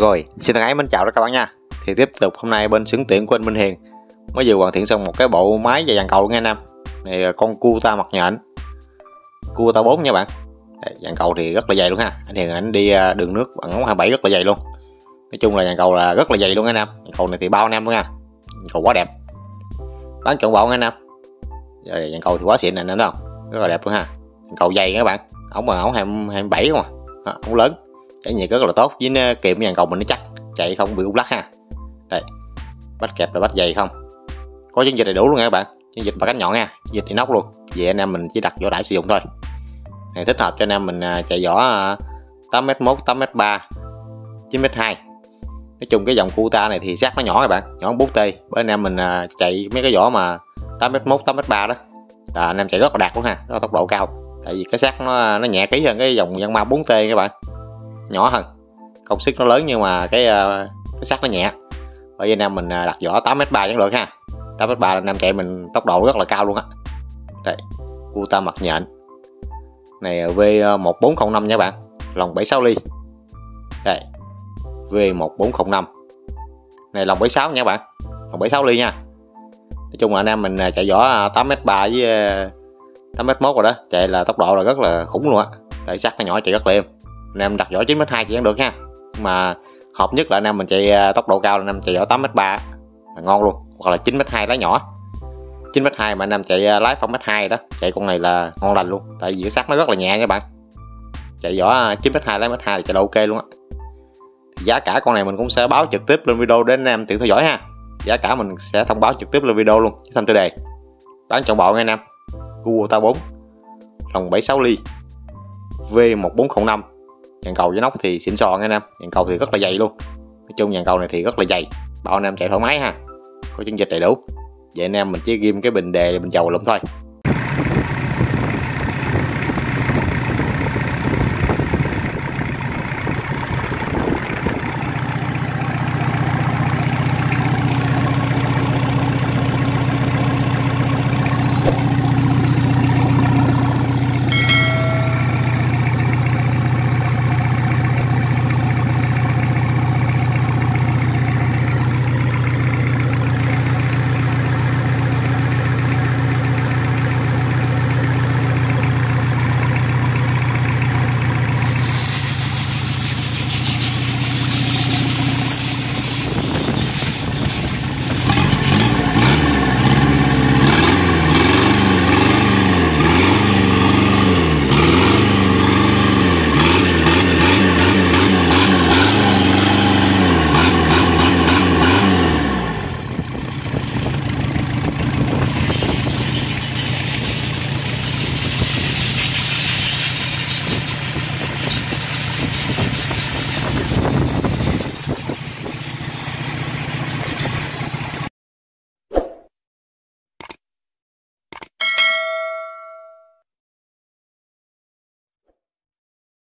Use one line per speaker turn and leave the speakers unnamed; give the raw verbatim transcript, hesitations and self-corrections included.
Rồi, xin thân ái mến chào các bạn nha. Thì tiếp tục hôm nay bên xưởng tiện của anh Minh Hiền mới vừa hoàn thiện xong một cái bộ máy và dàn cầu nha anh em. Này con Cuta mặt nhện, Cuta bốn nha bạn. Đây, dàn cầu thì rất là dày luôn ha. Anh Hiền anh đi đường nước bằng ống hai bảy rất là dày luôn. Nói chung là dàn cầu là rất là dày luôn anh em. Dàn cầu này thì bao anh em luôn nha. Dàn cầu quá đẹp. Bán chọn bộ anh em. Rồi dàn cầu thì quá xịn này anh em thấy không? Rất là đẹp luôn ha. Dàn cầu dày các bạn. Ống bằng ống hai mươi bảy không à. À, ống lớn. Chạy nhiệt rất là tốt, với kiềm dàn cầu mình nó chắc, chạy không bị ung lắc ha. Đây, bách kẹp là bách dày không, có chiến dịch đầy đủ luôn nha các bạn, chiến dịch bằng cánh nhọn nha, dịch inox luôn. Vậy anh em mình chỉ đặt vỏ đãi sử dụng thôi. Này thích hợp cho anh em mình chạy vỏ tám mét một, tám mét ba, chín mét hai. Nói chung cái dòng Cuta này thì xác nó nhỏ các bạn, nhỏ bút tê. Bởi anh em mình chạy mấy cái vỏ mà tám mét một, tám mét ba đó là anh em chạy rất là đạt luôn ha, có tốc độ cao. Tại vì cái xác nó nó nhẹ ký hơn cái dòng Yanmar bốn tê các bạn, nhỏ hơn, công suất nó lớn nhưng mà cái cái sắt nó nhẹ. Bởi vì anh em mình đặt vỏ tám mét ba vẫn được ha. tám mét ba anh em chạy mình tốc độ rất là cao luôn á. Đây, Cuta mặt nhện này V một bốn không năm nha bạn, lòng bảy sáu ly. Đây, V một bốn không năm này lòng bảy sáu nha bạn, lòng bảy sáu ly nha. Nói chung là anh em mình chạy vỏ tám mét ba với tám mét một rồi đó, chạy là tốc độ là rất là khủng luôn á. Tại sắt nó nhỏ chạy rất là êm. Anh em đặt vỏ chín mét hai thì vẫn được ha, nhưng mà hợp nhất là anh em mình chạy tốc độ cao là anh em chạy vỏ tám mét ba là ngon luôn, hoặc là chín mét hai lái nhỏ. chín mét hai mà anh em chạy lái không mét hai đó, chạy con này là ngon lành luôn, tại vì cái sắt nó rất là nhẹ các bạn. Chạy vỏ chín mét hai lái mét hai thì chạy ok luôn á. Giá cả con này mình cũng sẽ báo trực tiếp lên video để anh em tiện theo dõi ha. Giá cả mình sẽ thông báo trực tiếp lên video luôn, chứ thanh tiêu đề. Bán chọn bộ nha anh em. Cuta bốn lòng bảy sáu ly V một bốn không năm. Dàn cầu với nóc thì xịn sò nha anh em, dàn cầu thì rất là dày luôn. Nói chung dàn cầu này thì rất là dày, bảo anh em chạy thoải mái ha, có chiến dịch đầy đủ. Vậy anh em mình chỉ ghim cái bình đề bình dầu lụm thôi.